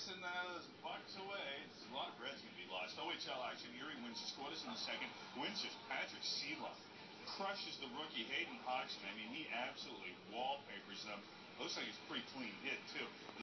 missing those pucks away. A lot of bread's going to be lost. OHL action. Erie wins his quarters in the second. Wins just Patrick Sieloff. Crushes the rookie Hayden Hodgson. I mean, he absolutely wallpapers them. Looks like it's a pretty clean hit, too.